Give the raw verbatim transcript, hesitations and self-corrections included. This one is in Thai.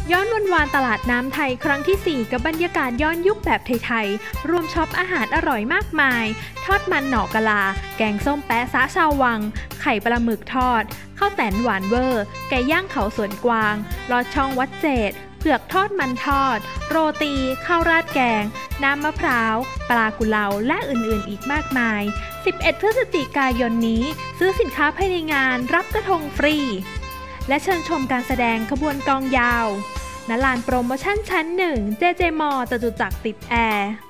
ย้อนวันวานตลาดน้ำไทยครั้งที่สี่กับบรรยากาศย้อนยุคแบบไทยๆรวมช็อปอาหารอร่อยมากมายทอดมันหน่อกะลาแกงส้มแป๊ะซะชาววังไข่ปลาหมึกทอดข้าวแตนหวานเวอร์ไก่ย่างเขาสวนกวางลอดช่องวัดเจดเผือกทอดมันทอดโรตีข้าวราดแกงน้ำมะพร้าวปลากุเลาและอื่นๆอีกมากมายสิบเอ็ดพฤศจิกายนนี้ซื้อสินค้าภายในงานรับกระทงฟรีและเชิญชมการแสดงขบวนกลองยาวณลานโปรโมชั่นชั้นหนึ่ง เจ เจ มอ จตุจักรติดแอร์